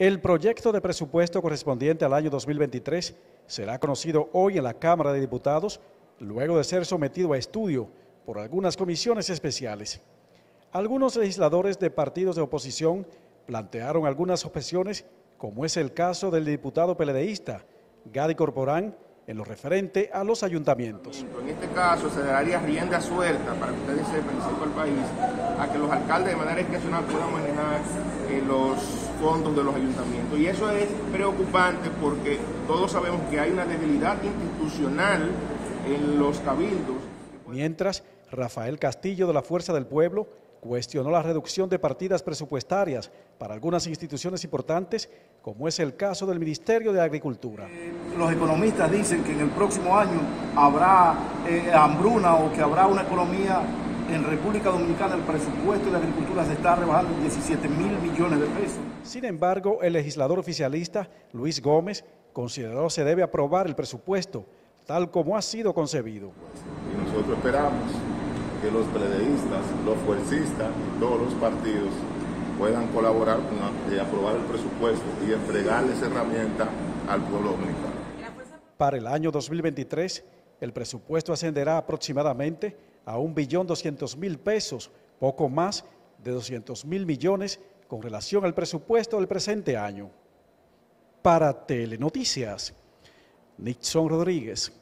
El proyecto de presupuesto correspondiente al año 2023 será conocido hoy en la Cámara de Diputados, luego de ser sometido a estudio por algunas comisiones especiales. Algunos legisladores de partidos de oposición plantearon algunas objeciones, como es el caso del diputado PLDista Gadi Corporán, en lo referente a los ayuntamientos. En este caso se daría rienda suelta, para que ustedes sepan, y sepa el país, a que los alcaldes de manera discrecional puedan manejar los fondos de los ayuntamientos. Y eso es preocupante porque todos sabemos que hay una debilidad institucional en los cabildos. Mientras, Rafael Castillo, de la Fuerza del Pueblo, cuestionó la reducción de partidas presupuestarias para algunas instituciones importantes, como es el caso del Ministerio de Agricultura. Los economistas dicen que en el próximo año habrá hambruna o que habrá una economía en República Dominicana. El presupuesto de Agricultura se está rebajando en 17.000 millones de pesos. Sin embargo, el legislador oficialista Luis Gómez consideró se debe aprobar el presupuesto tal como ha sido concebido. Y nosotros esperamos que los PLDistas, los fuercistas y todos los partidos puedan colaborar con aprobar el presupuesto y entregarles herramientas al pueblo dominicano. Para el año 2023, el presupuesto ascenderá aproximadamente a 1.200.000 pesos, poco más de 200.000 millones con relación al presupuesto del presente año. Para Telenoticias, Nixon Rodríguez.